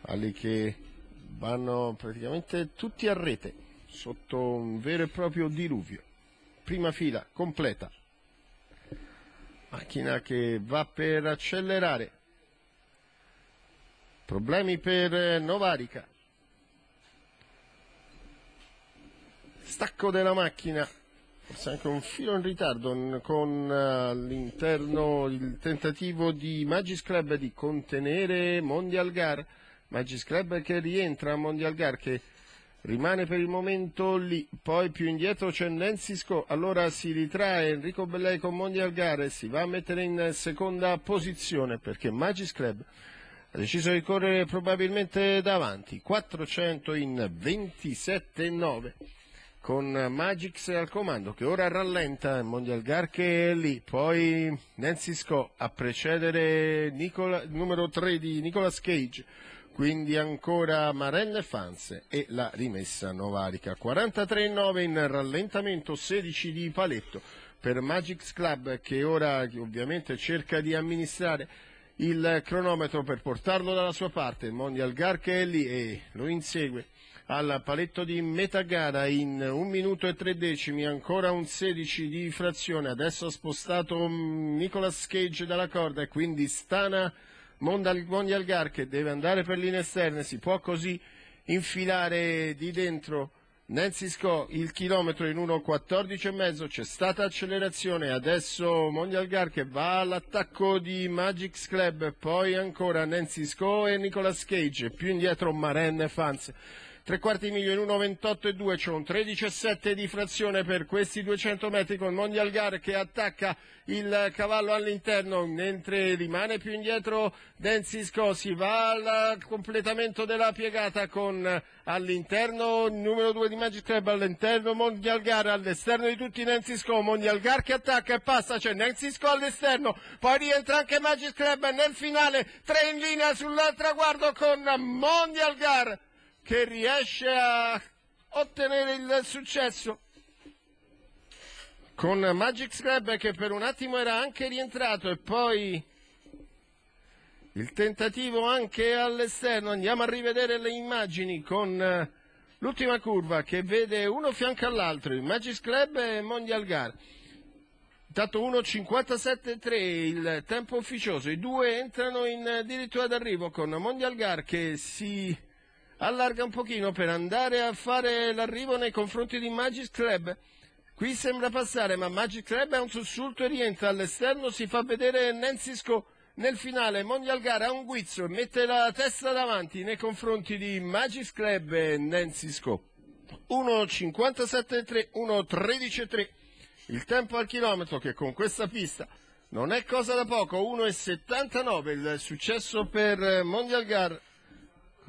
ali che vanno praticamente tutti a rete, sotto un vero e proprio diluvio. Prima fila completa, macchina che va per accelerare, problemi per Novarica, stacco della macchina, forse anche un filo in ritardo con all'interno il tentativo di Magis Club di contenere Mondial Gar. Magis Club che rientra a Mondial Gar, che rimane per il momento lì, poi più indietro c'è Nensisco, allora si ritrae Enrico Bellei con Mondial Gar e si va a mettere in seconda posizione perché Magis Club ha deciso di correre probabilmente davanti, 400 in 27,9 con Magix al comando che ora rallenta, Mondial Gar che è lì, poi Nensisco a precedere numero 3 di Nicolas Cage, quindi ancora Marenne Fans e la rimessa Novarica. 43,9 in rallentamento, 16 di paletto per Magix Club che ora ovviamente cerca di amministrare il cronometro per portarlo dalla sua parte. Mondial Gar che è lì e lo insegue al paletto di metà gara in 1 minuto e 3 decimi, ancora un 16 di frazione. Adesso ha spostato Nicolas Cage dalla corda e quindi stana Mondial Gar che deve andare per linee esterne, si può così infilare di dentro Nensisco il chilometro in 1,14,5, c'è stata accelerazione, adesso Mondial Gar che va all'attacco di Magix Club, poi ancora Nensisco e Nicolas Cage, più indietro Marenne Fans. 3/4 miglio in 1,28,2, c'è un 13,7 di frazione per questi 200 metri con Mondial Gar che attacca il cavallo all'interno, mentre rimane più indietro Nensisco, si va al completamento della piegata con all'interno il numero 2 di Magis Club, all'interno Mondial Gar, all'esterno di tutti Nensisco, Mondial Gar che attacca e passa, c'è Nensisco all'esterno, poi rientra anche Magis Club nel finale, 3 in linea sul traguardo con Mondial Gar che riesce a ottenere il successo con Magix Club che per un attimo era anche rientrato e poi il tentativo anche all'esterno. Andiamo a rivedere le immagini con l'ultima curva che vede uno fianco all'altro, il Magix Club e Mondial Gar. Intanto 1,57,3 il tempo ufficioso, i due entrano in dirittura d'arrivo con Mondial Gar che si allarga un pochino per andare a fare l'arrivo nei confronti di Magis Club. Qui sembra passare, ma Magis Club è un sussulto e rientra all'esterno, si fa vedere Nensisco nel finale. Mondial Gar ha un guizzo e mette la testa davanti nei confronti di Magis Club e Nensisco. 1,57,3, 1,13,3 il tempo al chilometro che con questa pista non è cosa da poco, 1,79 il successo per Mondial Gar.